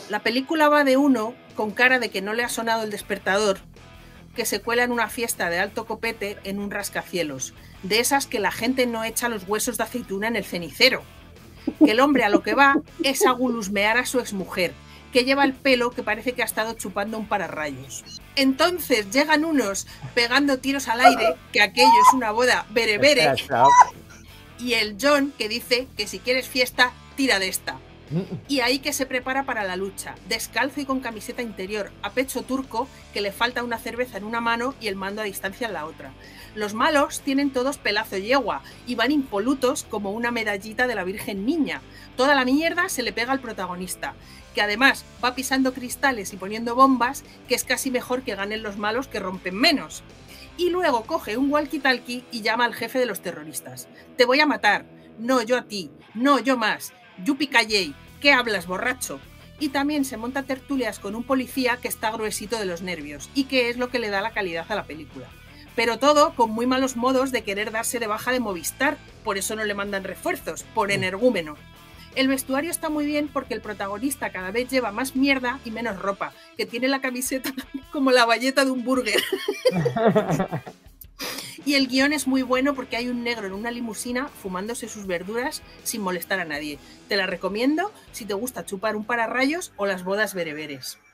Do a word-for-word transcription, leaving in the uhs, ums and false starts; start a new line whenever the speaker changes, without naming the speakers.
La película va de uno con cara de que no le ha sonado el despertador, que se cuela en una fiesta de alto copete en un rascacielos, de esas que la gente no echa los huesos de aceituna en el cenicero. Que el hombre a lo que va es a gulusmear a su exmujer, que lleva el pelo que parece que ha estado chupando un pararrayos. Entonces llegan unos pegando tiros al aire, que aquello es una boda berebere, y el John que dice que si quieres fiesta, tira de esta. Y ahí que se prepara para la lucha, descalzo y con camiseta interior, a pecho turco, que le falta una cerveza en una mano y el mando a distancia en la otra. Los malos tienen todos pelazo yegua y van impolutos como una medallita de la Virgen Niña. Toda la mierda se le pega al protagonista, que además va pisando cristales y poniendo bombas, que es casi mejor que ganen los malos que rompen menos. Y luego coge un walkie-talkie y llama al jefe de los terroristas. Te voy a matar. No, yo a ti. No, yo más. Yupi Calley, ¿qué hablas, borracho? Y también se monta tertulias con un policía que está gruesito de los nervios y que es lo que le da la calidad a la película. Pero todo con muy malos modos de querer darse de baja de Movistar, por eso no le mandan refuerzos, por energúmeno. El vestuario está muy bien porque el protagonista cada vez lleva más mierda y menos ropa, que tiene la camiseta como la bayeta de un burger. Y el guión es muy bueno porque hay un negro en una limusina fumándose sus verduras sin molestar a nadie. Te la recomiendo si te gusta chupar un pararrayos o las bodas bereberes.